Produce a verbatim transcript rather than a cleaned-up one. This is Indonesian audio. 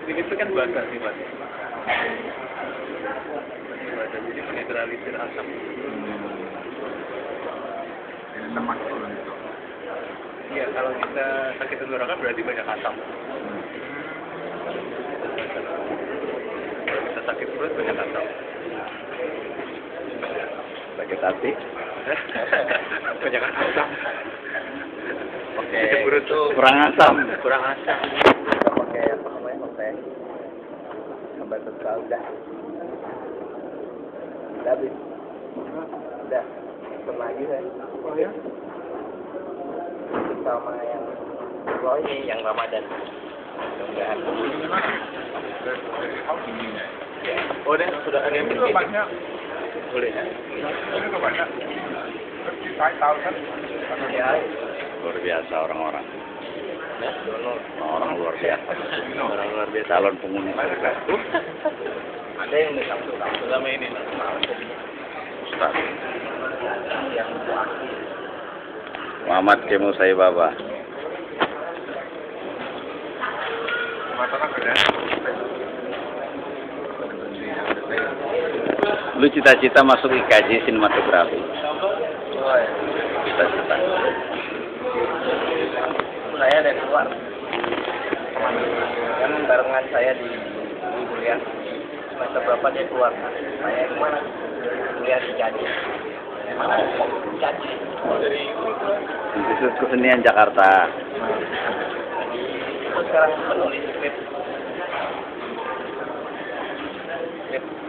Ini itu kan bahasa sifatnya. Bahasa jadi menetralisir asap. Ini lemak turun itu. Iya, kalau kita sakit tenggorokan berarti banyak asam. Kalau kita sakit perut banyak asam. Sakit hati. Banyak asam. Oke. Sakit perut tuh Kurang asam. kurang asam. Kita pakai apa namanya? Pakai sambal tetap udah. Udah habis. Udah. Pesan lagi saya. Oh ya? Sama yang lo ini yang Ramadan. Mudah-mudahan. Dari tahun ini ya. Oh, deh, sudah ada yang Ini bikin. banyak. Boleh ya? Ini tuh banyak. Saya tahu kan. Ya. Luar biasa orang-orang. Ya, Orang luar biasa. orang luar biasa. Calon penghuni surga. Ada yang udah satu tahun Selama ini. Ustaz. Muhammad Kemu Sai Baba. Matakan ada. Lu cita-cita masuk I K J sinematografi. Cita-cita. Saya dari luar, kan barengan saya di di kuliah semester berapa dia keluar, saya yang mana kuliah di Jadi, mana Jadi dari Institut Kesenian Jakarta. aku sekarang penulis skrip skrip